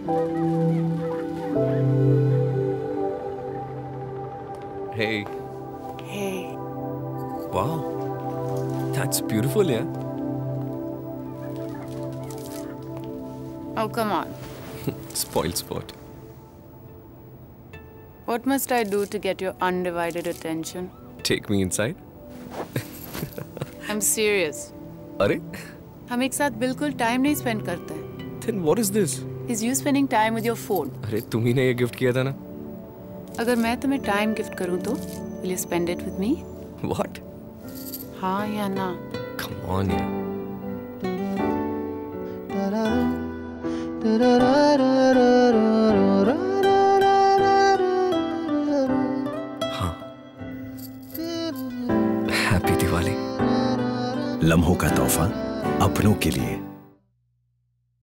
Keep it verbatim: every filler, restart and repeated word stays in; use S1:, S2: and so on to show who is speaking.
S1: Hey.
S2: Hey.
S1: Wow. That's beautiful, yeah.
S2: Oh, come on.
S1: Spoiled sport.
S2: What must I do to get your undivided attention?
S1: Take me inside.
S2: I'm serious.
S1: अरे?
S2: हम एक साथ बिल्कुल time नहीं spend करते हैं.
S1: Then what is this?
S2: Is you spending time with your phone?
S1: अरे तुम ही ने ये गिफ्ट किया था ना?
S2: अगर मैं तुम्हें टाइम गिफ्ट करूं तो will you spend it with me?
S1: What?
S2: हाँ या ना?
S1: Come on, yeah. हाँ. Happy Diwali.
S3: लम्हों का तोहफा अपनों के लिए.